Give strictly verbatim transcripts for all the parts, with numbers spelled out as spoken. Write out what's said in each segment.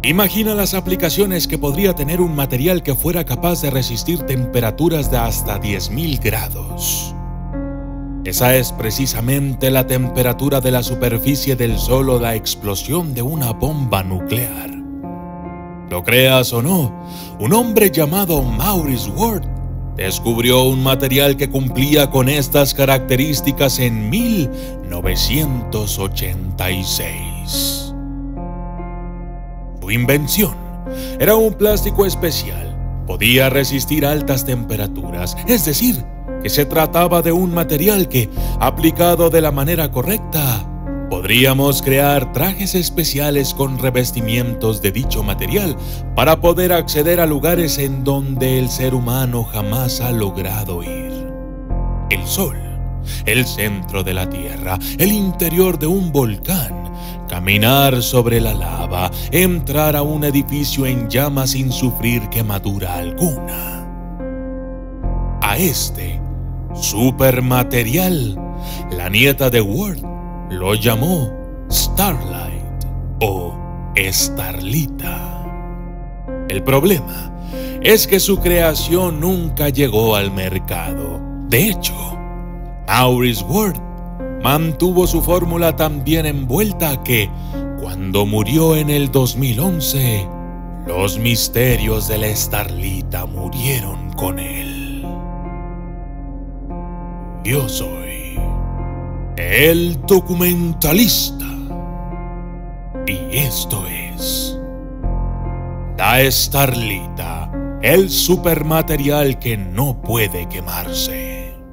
Imagina las aplicaciones que podría tener un material que fuera capaz de resistir temperaturas de hasta diez mil grados. Esa es precisamente la temperatura de la superficie del Sol o la explosión de una bomba nuclear. Lo creas o no, un hombre llamado Maurice Ward descubrió un material que cumplía con estas características en mil novecientos ochenta y seis. Su invención era un plástico especial. Podía resistir altas temperaturas, es decir, que se trataba de un material que, aplicado de la manera correcta, podríamos crear trajes especiales con revestimientos de dicho material para poder acceder a lugares en donde el ser humano jamás ha logrado ir. El Sol, el centro de la Tierra, el interior de un volcán, caminar sobre la lava, entrar a un edificio en llamas sin sufrir quemadura alguna. A este supermaterial, la nieta de Ward lo llamó Starlight o Starlita. El problema es que su creación nunca llegó al mercado. De hecho, Maurice Ward mantuvo su fórmula tan bien envuelta que, cuando murió en el dos mil once, los misterios de la Starlita murieron con él. Yo soy el documentalista y esto es la Starlita, el supermaterial que no puede quemarse.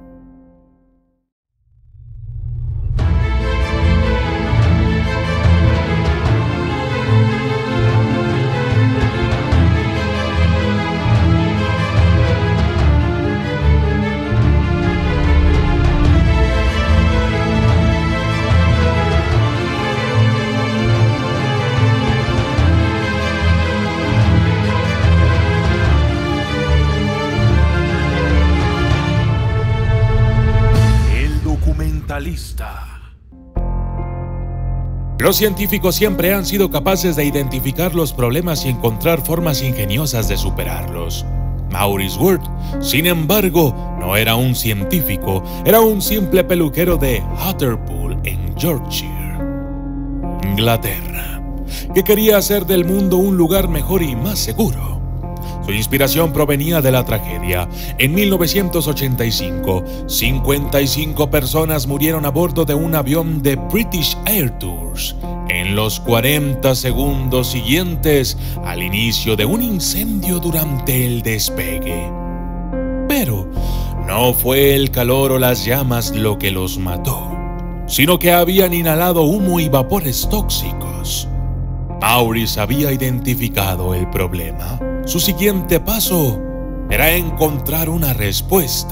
Los científicos siempre han sido capaces de identificar los problemas y encontrar formas ingeniosas de superarlos. Maurice Ward, sin embargo, no era un científico, era un simple peluquero de Hartlepool, en Yorkshire, Inglaterra, que quería hacer del mundo un lugar mejor y más seguro. Su inspiración provenía de la tragedia. En mil novecientos ochenta y cinco, cincuenta y cinco personas murieron a bordo de un avión de British Air Tours en los cuarenta segundos siguientes al inicio de un incendio durante el despegue. Pero no fue el calor o las llamas lo que los mató, sino que habían inhalado humo y vapores tóxicos. Maurice había identificado el problema. Su siguiente paso era encontrar una respuesta.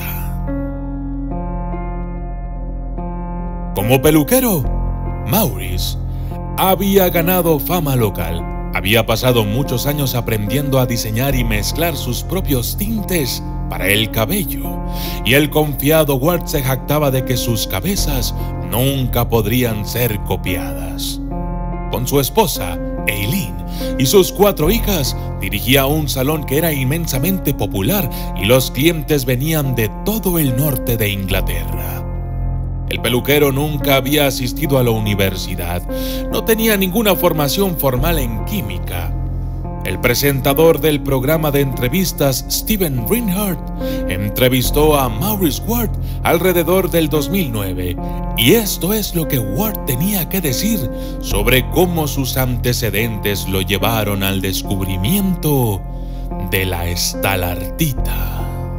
Como peluquero, Maurice había ganado fama local. Había pasado muchos años aprendiendo a diseñar y mezclar sus propios tintes para el cabello, y el confiado Ward se jactaba de que sus cabezas nunca podrían ser copiadas. Con su esposa, Eileen, y sus cuatro hijas, dirigía un salón que era inmensamente popular y los clientes venían de todo el norte de Inglaterra. El peluquero nunca había asistido a la universidad, no tenía ninguna formación formal en química. El presentador del programa de entrevistas, Stephen Reinhardt, entrevistó a Maurice Ward alrededor del dos mil nueve, y esto es lo que Ward tenía que decir sobre cómo sus antecedentes lo llevaron al descubrimiento de la estalartita.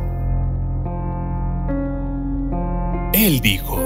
Él dijo: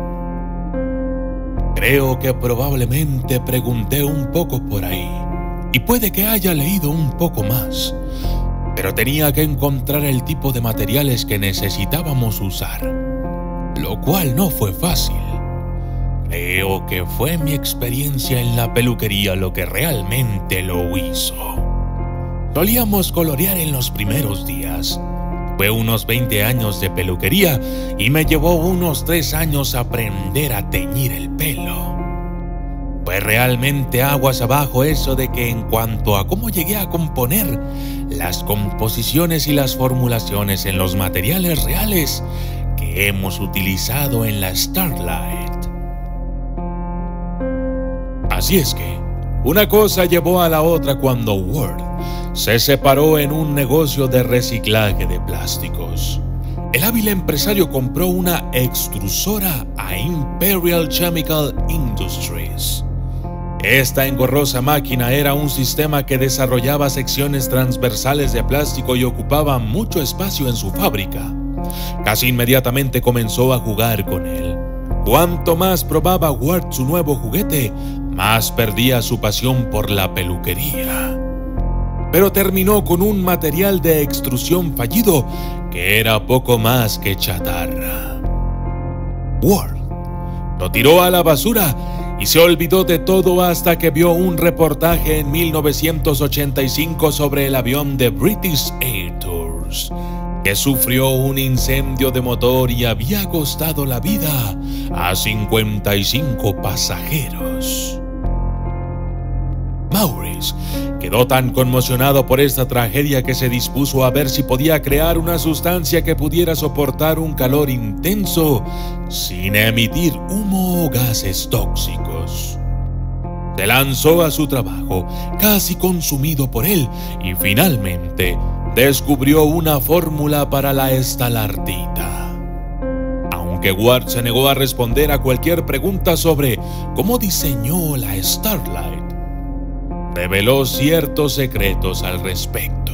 "Creo que probablemente pregunté un poco por ahí, y puede que haya leído un poco más, pero tenía que encontrar el tipo de materiales que necesitábamos usar, lo cual no fue fácil. Creo que fue mi experiencia en la peluquería lo que realmente lo hizo. Solíamos colorear en los primeros días. Fue unos veinte años de peluquería y me llevó unos tres años aprender a teñir el pelo. Fue realmente aguas abajo eso de que en cuanto a cómo llegué a componer las composiciones y las formulaciones en los materiales reales que hemos utilizado en la Starlight. Así es que, una cosa llevó a la otra cuando Ward se separó en un negocio de reciclaje de plásticos. El hábil empresario compró una extrusora a Imperial Chemical Industries. Esta engorrosa máquina era un sistema que desarrollaba secciones transversales de plástico y ocupaba mucho espacio en su fábrica. Casi inmediatamente comenzó a jugar con él. Cuanto más probaba Ward su nuevo juguete, más perdía su pasión por la peluquería. Pero terminó con un material de extrusión fallido que era poco más que chatarra. Ward lo tiró a la basura y se olvidó de todo hasta que vio un reportaje en mil novecientos ochenta y cinco sobre el avión de British Air Tours, que sufrió un incendio de motor y había costado la vida a cincuenta y cinco pasajeros. Maurice quedó tan conmocionado por esta tragedia que se dispuso a ver si podía crear una sustancia que pudiera soportar un calor intenso sin emitir humo o gases tóxicos. Se lanzó a su trabajo, casi consumido por él, y finalmente descubrió una fórmula para la estalartita. Aunque Ward se negó a responder a cualquier pregunta sobre cómo diseñó la Starlight, reveló ciertos secretos al respecto.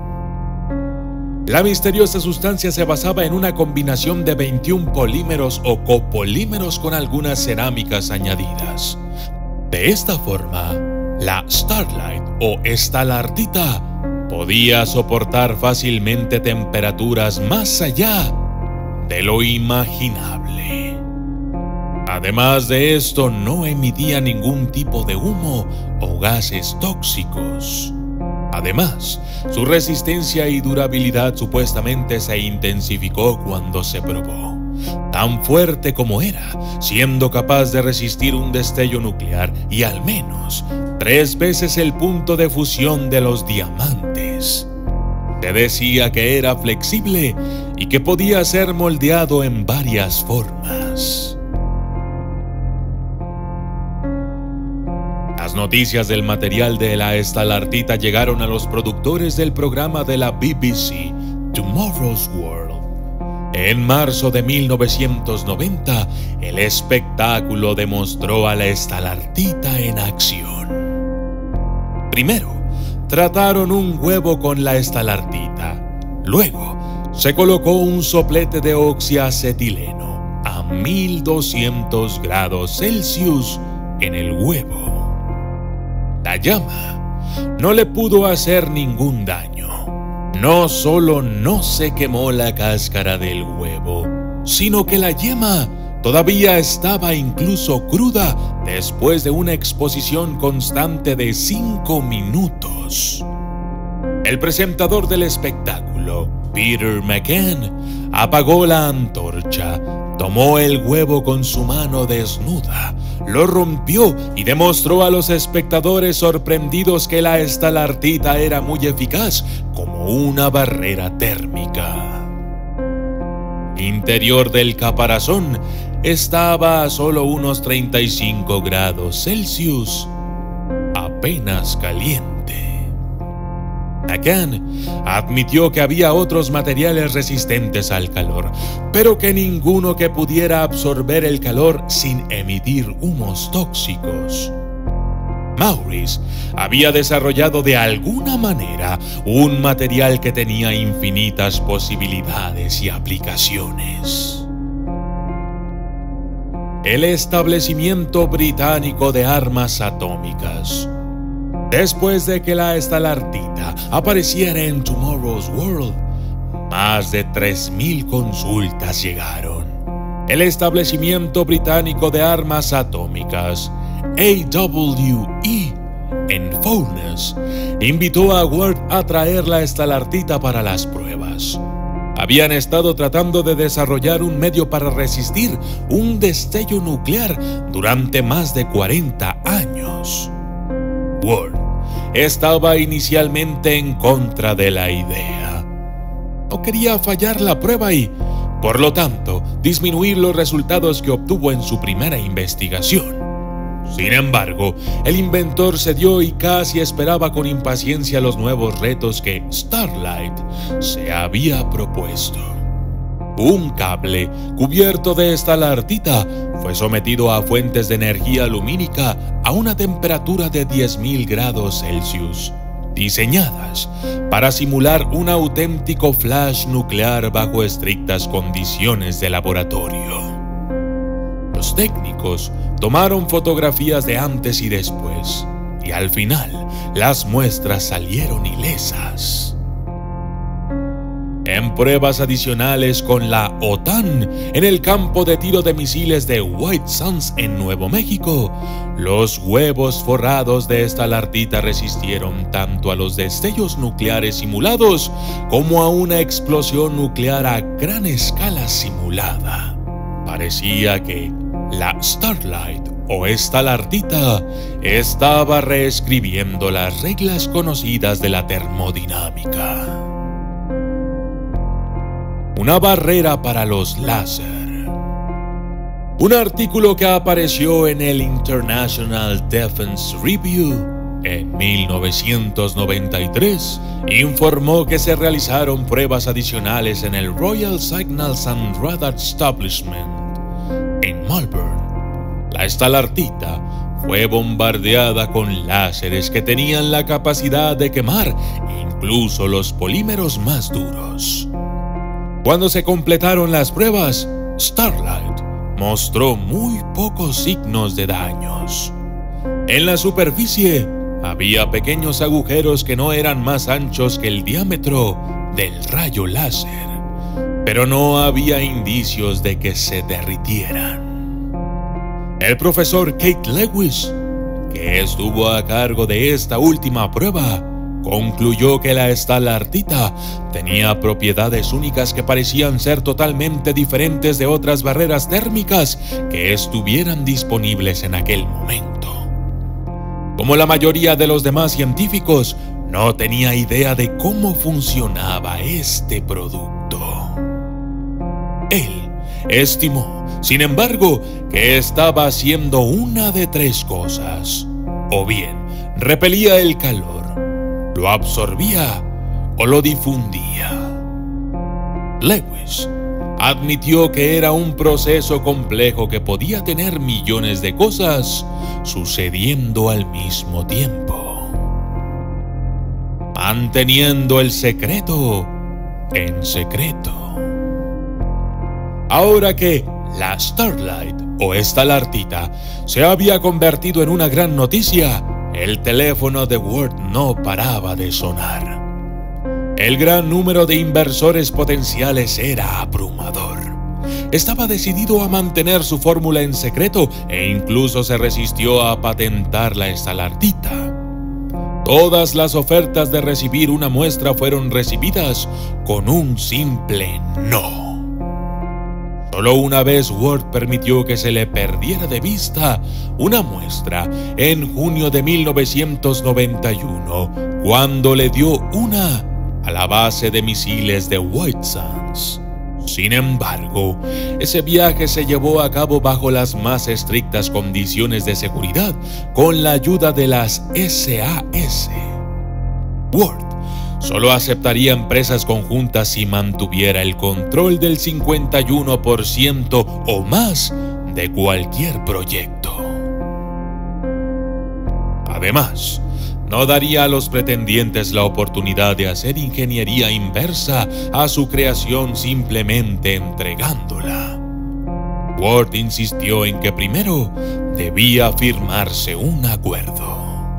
La misteriosa sustancia se basaba en una combinación de veintiún polímeros o copolímeros con algunas cerámicas añadidas. De esta forma, la Starlight o estalartita podía soportar fácilmente temperaturas más allá de lo imaginable. Además de esto, no emitía ningún tipo de humo o gases tóxicos. Además, su resistencia y durabilidad supuestamente se intensificó cuando se probó. Tan fuerte como era, siendo capaz de resistir un destello nuclear y al menos tres veces el punto de fusión de los diamantes. Se decía que era flexible y que podía ser moldeado en varias formas. Las noticias del material de la estalartita llegaron a los productores del programa de la B B C, Tomorrow's World. En marzo de mil novecientos noventa, el espectáculo demostró a la estalartita en acción. Primero, trataron un huevo con la estalartita. Luego, se colocó un soplete de oxiacetileno a mil doscientos grados Celsius en el huevo. La llama no le pudo hacer ningún daño. No solo no se quemó la cáscara del huevo, sino que la yema todavía estaba incluso cruda después de una exposición constante de cinco minutos. El presentador del espectáculo, Peter McCann, apagó la antorcha, tomó el huevo con su mano desnuda, lo rompió y demostró a los espectadores sorprendidos que la estalartita era muy eficaz como una barrera térmica. El interior del caparazón estaba a solo unos treinta y cinco grados Celsius, apenas caliente. McCann admitió que había otros materiales resistentes al calor, pero que ninguno que pudiera absorber el calor sin emitir humos tóxicos. Maurice había desarrollado de alguna manera un material que tenía infinitas posibilidades y aplicaciones. El establecimiento británico de armas atómicas. Después de que la estalartita apareciera en Tomorrow's World, más de tres mil consultas llegaron. El establecimiento británico de armas atómicas, A W E, en Fownes, invitó a Ward a traer la estalartita para las pruebas. Habían estado tratando de desarrollar un medio para resistir un destello nuclear durante más de cuarenta años. años. Ward estaba inicialmente en contra de la idea. No quería fallar la prueba y, por lo tanto, disminuir los resultados que obtuvo en su primera investigación. Sin embargo, el inventor cedió y casi esperaba con impaciencia los nuevos retos que Starlight se había propuesto. Un cable cubierto de estalartita fue sometido a fuentes de energía lumínica a una temperatura de diez mil grados Celsius, diseñadas para simular un auténtico flash nuclear bajo estrictas condiciones de laboratorio. Los técnicos tomaron fotografías de antes y después, y al final las muestras salieron ilesas. En pruebas adicionales con la OTAN en el campo de tiro de misiles de White Sands en Nuevo México, los huevos forrados de estalartita resistieron tanto a los destellos nucleares simulados como a una explosión nuclear a gran escala simulada. Parecía que la Starlight o estalartita estaba reescribiendo las reglas conocidas de la termodinámica. Una barrera para los láser. Un artículo que apareció en el International Defense Review en mil novecientos noventa y tres informó que se realizaron pruebas adicionales en el Royal Signals and Radar Establishment en Melbourne. La estalartita fue bombardeada con láseres que tenían la capacidad de quemar incluso los polímeros más duros. Cuando se completaron las pruebas, Starlight mostró muy pocos signos de daños. En la superficie había pequeños agujeros que no eran más anchos que el diámetro del rayo láser, pero no había indicios de que se derritieran. El profesor Kate Lewis, que estuvo a cargo de esta última prueba, concluyó que la estalartita tenía propiedades únicas que parecían ser totalmente diferentes de otras barreras térmicas que estuvieran disponibles en aquel momento. Como la mayoría de los demás científicos, no tenía idea de cómo funcionaba este producto. Él estimó, sin embargo, que estaba haciendo una de tres cosas: o bien repelía el calor, lo absorbía o lo difundía. Lewis admitió que era un proceso complejo que podía tener millones de cosas sucediendo al mismo tiempo, manteniendo el secreto en secreto. Ahora que la Starlight o estalartita se había convertido en una gran noticia, el teléfono de Ward no paraba de sonar. El gran número de inversores potenciales era abrumador. Estaba decidido a mantener su fórmula en secreto e incluso se resistió a patentar la estalartita. Todas las ofertas de recibir una muestra fueron recibidas con un simple no. Solo una vez Ward permitió que se le perdiera de vista una muestra en junio de mil novecientos noventa y uno, cuando le dio una a la base de misiles de White Sands. Sin embargo, ese viaje se llevó a cabo bajo las más estrictas condiciones de seguridad con la ayuda de las S A S. Ward solo aceptaría empresas conjuntas si mantuviera el control del cincuenta y uno por ciento o más de cualquier proyecto. Además, no daría a los pretendientes la oportunidad de hacer ingeniería inversa a su creación simplemente entregándola. Ward insistió en que primero debía firmarse un acuerdo.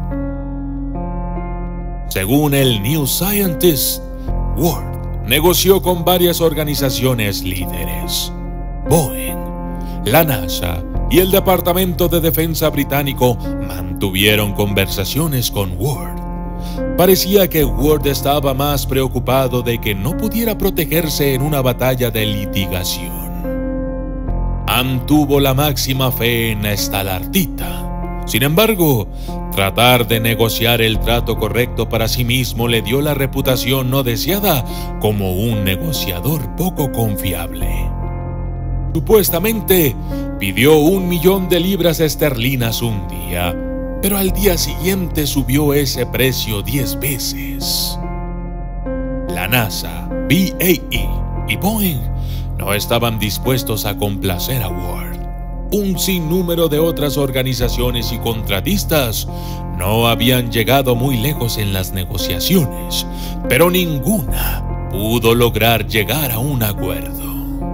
Según el New Scientist, Ward negoció con varias organizaciones líderes: Boeing, la NASA y el Departamento de Defensa británico mantuvieron conversaciones con Ward. Parecía que Ward estaba más preocupado de que no pudiera protegerse en una batalla de litigación. Mantuvo la máxima fe en la estalartita. Sin embargo, tratar de negociar el trato correcto para sí mismo le dio la reputación no deseada como un negociador poco confiable. Supuestamente, pidió un millón de libras esterlinas un día, pero al día siguiente subió ese precio diez veces. La NASA, B A E y Boeing no estaban dispuestos a complacer a Ward. Un sinnúmero de otras organizaciones y contratistas no habían llegado muy lejos en las negociaciones, pero ninguna pudo lograr llegar a un acuerdo.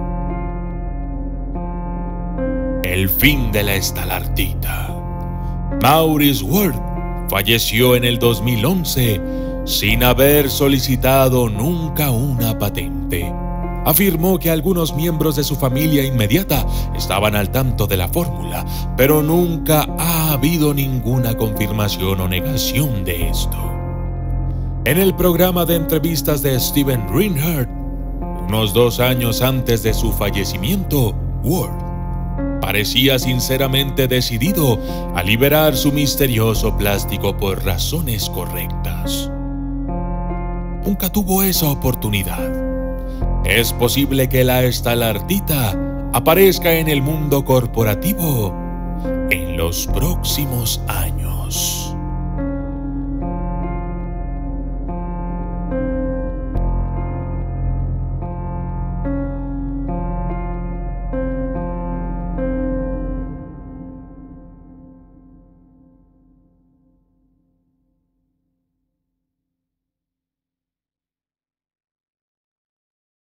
El fin de la estalartita. Maurice Ward falleció en el dos mil once sin haber solicitado nunca una patente. Afirmó que algunos miembros de su familia inmediata estaban al tanto de la fórmula, pero nunca ha habido ninguna confirmación o negación de esto. En el programa de entrevistas de Steven Reinhardt, unos dos años antes de su fallecimiento, Ward parecía sinceramente decidido a liberar su misterioso plástico por razones correctas. Nunca tuvo esa oportunidad. Es posible que la estalartita aparezca en el mundo corporativo en los próximos años.